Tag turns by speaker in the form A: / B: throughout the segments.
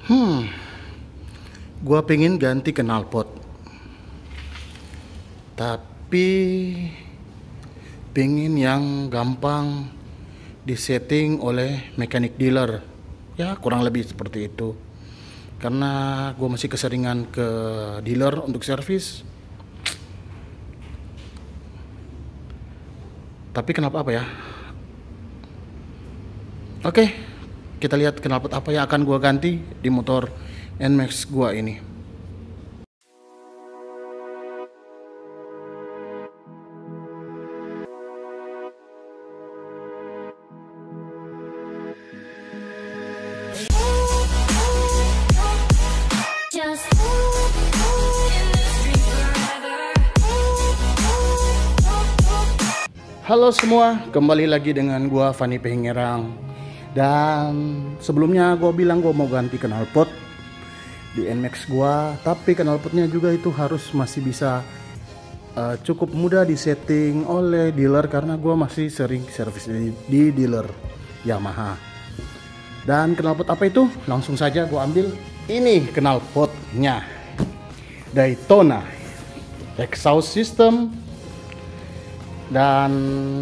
A: Gua pengen ganti knalpot, tapi pengen yang gampang disetting oleh mekanik dealer. Ya kurang lebih seperti itu. Karena gue masih keseringan ke dealer untuk servis. Tapi kenapa apa ya? Oke, kita lihat knalpot apa yang akan gue ganti di motor NMAX gue ini. Halo semua, kembali lagi dengan gua Fani Pengerang. Dan sebelumnya gua bilang gua mau ganti knalpot di NMAX gua, tapi knalpotnya juga itu harus masih bisa cukup mudah disetting oleh dealer karena gua masih sering servis di dealer Yamaha. Dan knalpot apa itu? Langsung saja gua ambil. Ini knalpotnya, Daytona exhaust system. Dan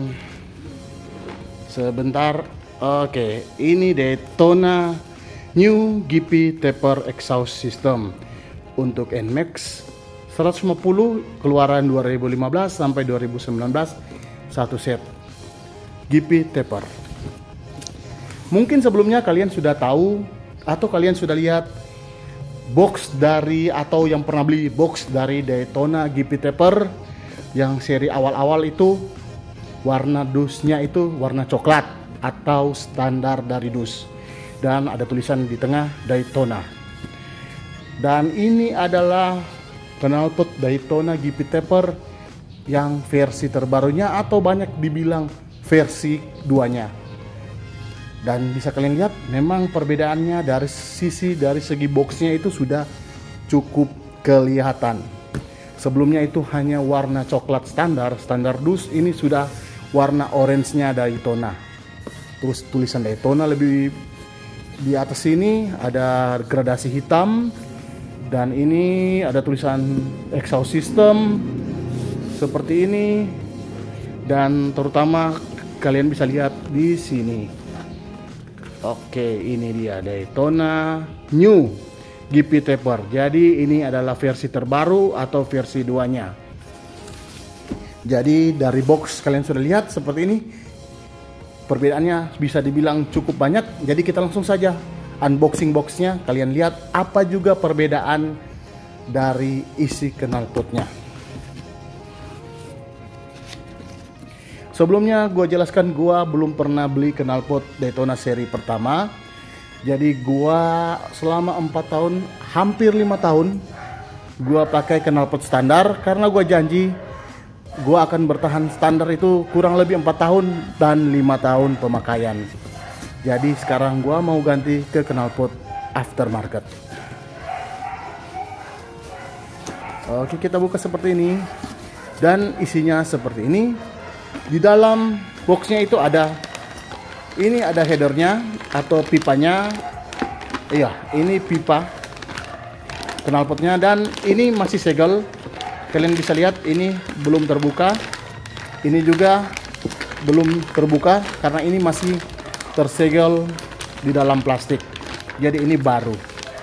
A: sebentar, oke, ini Daytona New GP Taper Exhaust System untuk NMAX 150 keluaran 2015 sampai 2019, satu set GP Taper. Mungkin sebelumnya kalian sudah tahu atau kalian sudah lihat box dari, atau yang pernah beli box dari Daytona GP Taper yang seri awal-awal itu warna dusnya itu warna coklat atau standar dari dus, dan ada tulisan di tengah Daytona. Dan ini adalah knalpot Daytona GP Taper yang versi terbarunya atau banyak dibilang versi 2-nya. Dan bisa kalian lihat memang perbedaannya dari segi boxnya itu sudah cukup kelihatan. Sebelumnya itu hanya warna coklat standar dus, ini sudah warna orange-nya Daytona. Terus tulisan Daytona lebih di atas sini ada gradasi hitam, dan ini ada tulisan exhaust system seperti ini, dan terutama kalian bisa lihat di sini. Oke, ini dia Daytona New GP Taper. Jadi ini adalah versi terbaru atau versi 2-nya. Jadi dari box kalian sudah lihat seperti ini. Perbedaannya bisa dibilang cukup banyak. Jadi kita langsung saja unboxing boxnya. Kalian lihat apa juga perbedaan dari isi knalpotnya. Sebelumnya gue jelaskan, gue belum pernah beli knalpot Daytona seri pertama. Jadi gua selama 4 tahun, hampir 5 tahun gua pakai knalpot standar karena gua janji gua akan bertahan standar itu kurang lebih 4 tahun dan 5 tahun pemakaian. Jadi sekarang gua mau ganti ke knalpot aftermarket. Oke, kita buka seperti ini dan isinya seperti ini. Di dalam boxnya itu ada headernya atau pipanya. Iya, ini pipa knalpotnya, dan ini masih segel. Kalian bisa lihat ini belum terbuka. Ini juga belum terbuka karena ini masih tersegel di dalam plastik. Jadi ini baru.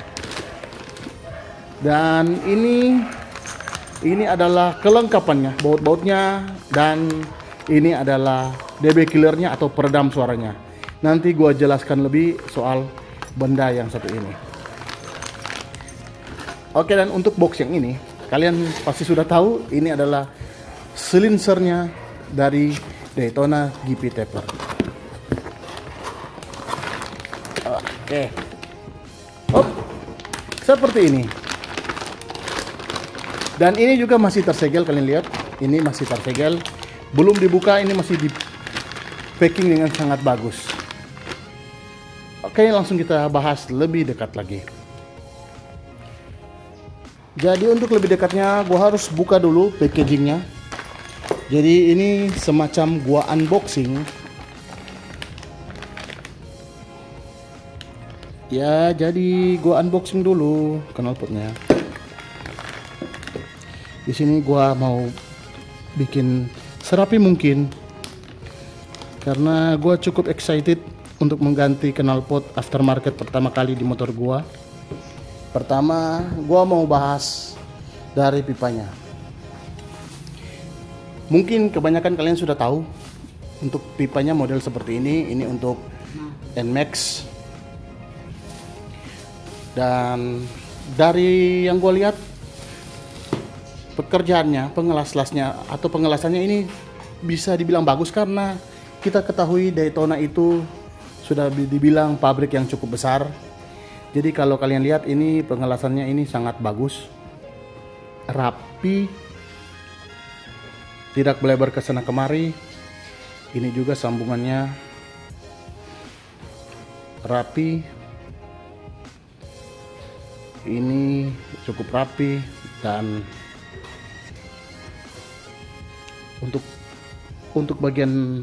A: Dan ini adalah kelengkapannya, baut-bautnya, dan ini adalah DB killernya atau peredam suaranya. Nanti gua jelaskan lebih soal benda yang satu ini. Oke, dan untuk box yang ini kalian pasti sudah tahu, ini adalah silinsernya dari Daytona GP Taper. Oke, seperti ini. Dan ini juga masih tersegel, kalian lihat ini masih tersegel, belum dibuka, ini masih di packing dengan sangat bagus. Oke, langsung kita bahas lebih dekat lagi. Jadi untuk lebih dekatnya gua harus buka dulu packagingnya. Jadi ini semacam gua unboxing. Ya, jadi gua unboxing dulu knalpotnya. Di sini gua mau bikin serapi mungkin, karena gua cukup excited untuk mengganti knalpot aftermarket pertama kali di motor gua. Pertama, gua mau bahas dari pipanya. Mungkin kebanyakan kalian sudah tahu untuk pipanya model seperti ini. Ini untuk NMAX. Dan dari yang gue lihat, pekerjaannya, pengelas-lasnya atau pengelasannya ini bisa dibilang bagus, karena kita ketahui Daytona itu sudah dibilang pabrik yang cukup besar. Jadi kalau kalian lihat ini pengelasannya ini sangat bagus, rapi, tidak melebar ke sana kemari. Ini juga sambungannya rapi. Ini cukup rapi, dan untuk bagian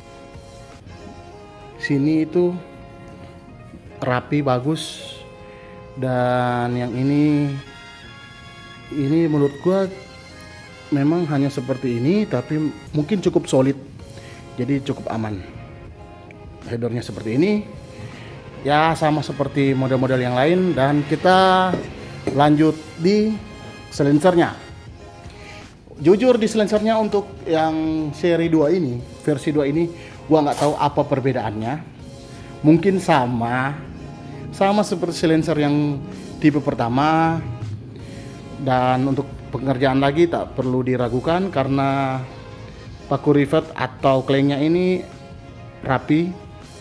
A: sini itu rapi, bagus. Dan yang ini menurut gua memang hanya seperti ini, tapi mungkin cukup solid, jadi cukup aman. Headernya seperti ini, ya sama seperti model-model yang lain. Dan kita lanjut di silencernya. Jujur di silencernya untuk yang seri 2 ini, versi 2 ini, gua nggak tahu apa perbedaannya. Mungkin sama seperti silencer yang tipe pertama. Dan untuk pengerjaan lagi tak perlu diragukan, karena paku rivet atau klengnya ini rapi.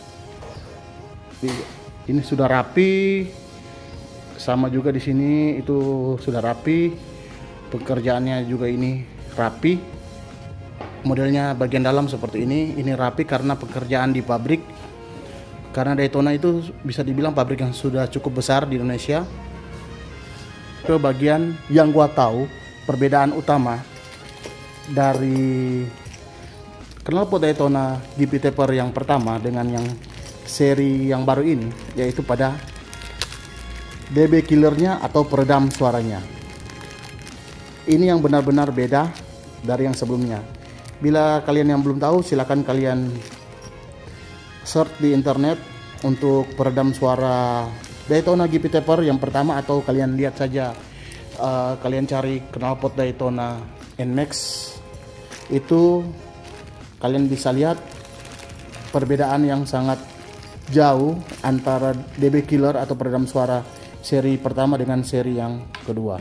A: Ini sudah rapi, sama juga di sini itu sudah rapi. Pekerjaannya juga ini rapi. Modelnya bagian dalam seperti ini rapi karena pekerjaan di pabrik. Karena Daytona itu bisa dibilang pabrik yang sudah cukup besar di Indonesia. Ke bagian yang gua tahu, perbedaan utama dari knalpot Daytona GP Taper yang pertama dengan yang seri yang baru ini, yaitu pada DB killernya atau peredam suaranya. Ini yang benar-benar beda dari yang sebelumnya. Bila kalian yang belum tahu, silakan kalian search di internet untuk peredam suara Daytona GP Taper yang pertama, atau kalian lihat saja, kalian cari knalpot Daytona NMAX, itu kalian bisa lihat perbedaan yang sangat jauh antara DB killer atau peredam suara seri pertama dengan seri yang kedua.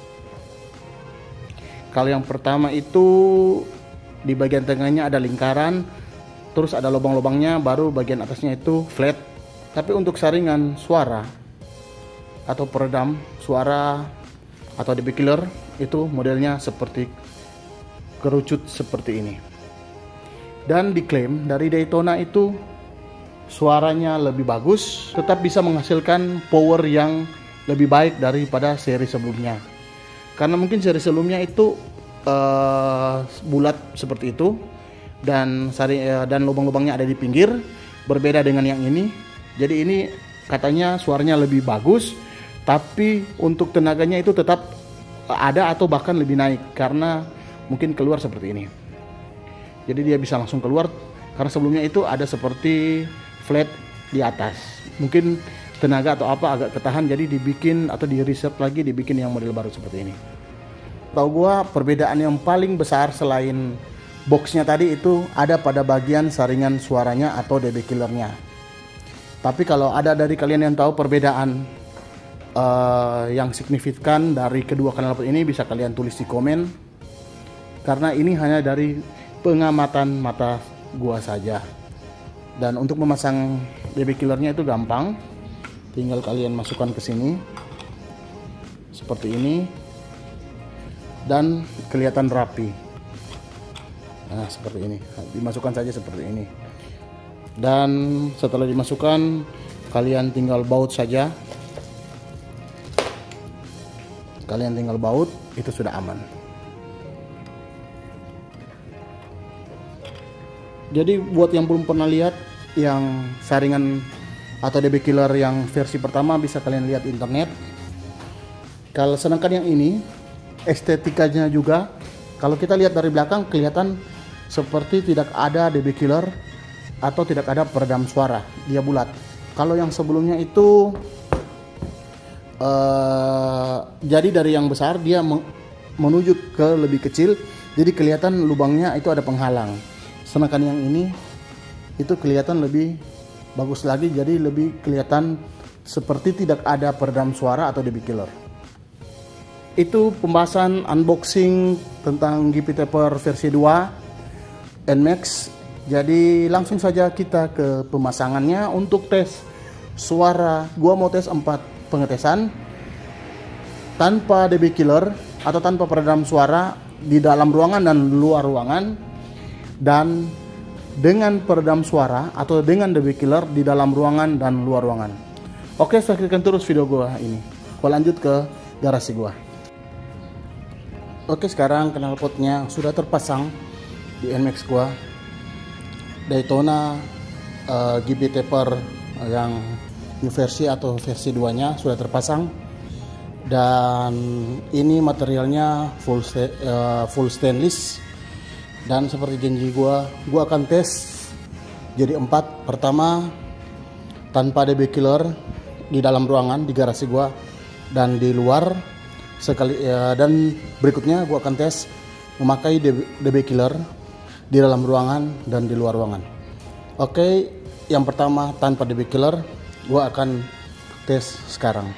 A: Kalau yang pertama itu di bagian tengahnya ada lingkaran, terus ada lubang-lubangnya, baru bagian atasnya itu flat. Tapi untuk saringan suara atau peredam suara atau DB killer itu modelnya seperti kerucut seperti ini. Dan diklaim dari Daytona itu suaranya lebih bagus, tetap bisa menghasilkan power yang lebih baik daripada seri sebelumnya. Karena mungkin seri sebelumnya itu bulat seperti itu, dan lubang-lubangnya ada di pinggir, berbeda dengan yang ini. Jadi ini katanya suaranya lebih bagus, tapi untuk tenaganya itu tetap ada atau bahkan lebih naik, karena mungkin keluar seperti ini. Jadi dia bisa langsung keluar, karena sebelumnya itu ada seperti flat di atas. Mungkin tenaga atau apa agak ketahan, jadi dibikin atau di reset lagi, dibikin yang model baru seperti ini. Tahu gua perbedaan yang paling besar selain boxnya tadi itu ada pada bagian saringan suaranya atau DB killernya. Tapi kalau ada dari kalian yang tahu perbedaan yang signifikan dari kedua knalpot ini, bisa kalian tulis di komen, karena ini hanya dari pengamatan mata gua saja. Dan untuk memasang DB killernya itu gampang, tinggal kalian masukkan ke sini seperti ini, dan kelihatan rapi. Nah, seperti ini, dimasukkan saja seperti ini. Dan setelah dimasukkan, kalian tinggal baut saja. Kalian tinggal baut, itu sudah aman. Jadi buat yang belum pernah lihat yang saringan atau DB killer yang versi pertama bisa kalian lihat di internet. Kalau sedangkan yang ini estetikanya juga, kalau kita lihat dari belakang kelihatan seperti tidak ada DB killer atau tidak ada peredam suara, dia bulat. Kalau yang sebelumnya itu jadi dari yang besar dia menuju ke lebih kecil, jadi kelihatan lubangnya itu ada penghalang. Sedangkan yang ini itu kelihatan lebih bagus lagi, jadi lebih kelihatan seperti tidak ada peredam suara atau DB killer. Itu pembahasan unboxing tentang GP Taper versi 2 NMAX. Jadi langsung saja kita ke pemasangannya. Untuk tes suara, gua mau tes 4 pengetesan tanpa DB killer atau tanpa peredam suara di dalam ruangan dan luar ruangan, dan dengan peredam suara atau dengan DB killer di dalam ruangan dan luar ruangan. Oke, saksikan terus video gua ini. Gua lanjut ke garasi gua. Oke, sekarang knalpotnya sudah terpasang di NMAX gua. Daytona GP Taper yang new versi atau versi 2 nya sudah terpasang, dan ini materialnya full stainless. Dan seperti janji gua akan tes jadi 4. Pertama tanpa DB killer di dalam ruangan di garasi gua dan di luar sekali, dan berikutnya gua akan tes memakai DB killer di dalam ruangan dan di luar ruangan. Oke, yang pertama tanpa DB killer gua akan tes sekarang.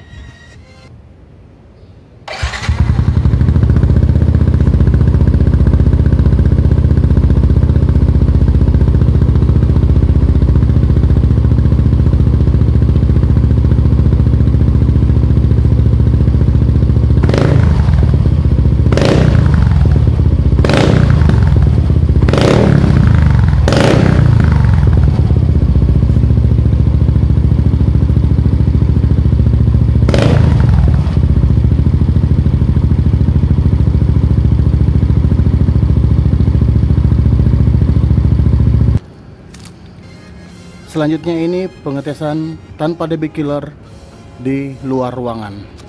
A: Selanjutnya ini pengetesan tanpa DB killer di luar ruangan.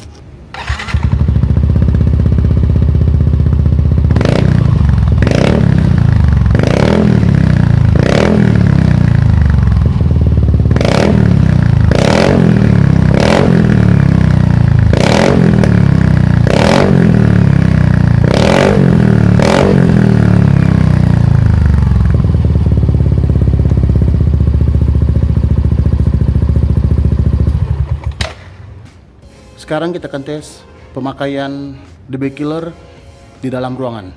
A: Sekarang kita akan tes pemakaian DB killer di dalam ruangan.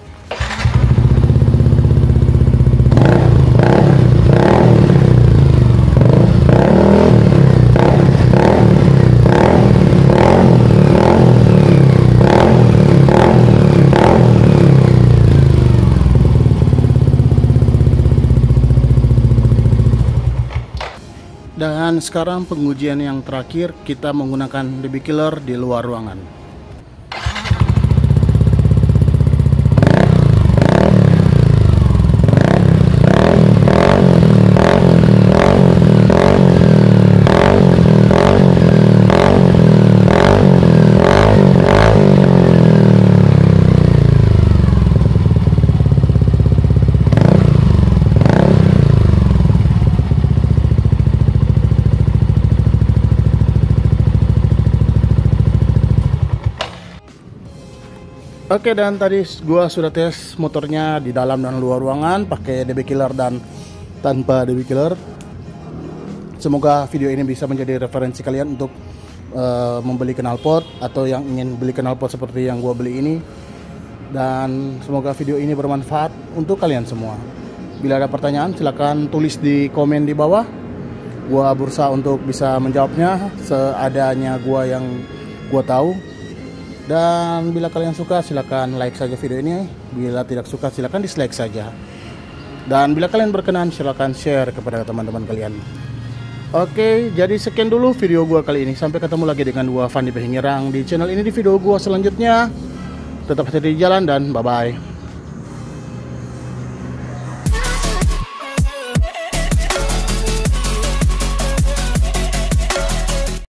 A: Dan sekarang pengujian yang terakhir, kita menggunakan DB killer di luar ruangan. Oke, dan tadi gua sudah tes motornya di dalam dan luar ruangan pakai DB killer dan tanpa DB killer. Semoga video ini bisa menjadi referensi kalian untuk membeli knalpot atau yang ingin beli knalpot seperti yang gua beli ini. Dan semoga video ini bermanfaat untuk kalian semua. Bila ada pertanyaan silahkan tulis di komen di bawah. Gua berusaha untuk bisa menjawabnya seadanya gua yang gua tahu. Dan bila kalian suka silakan like saja video ini, bila tidak suka silakan dislike saja. Dan bila kalian berkenan silakan share kepada teman-teman kalian. Oke, jadi sekian dulu video gua kali ini. Sampai ketemu lagi dengan gua Fandi Pehingirang di channel ini di video gua selanjutnya. Tetap hati-hati di jalan dan bye bye.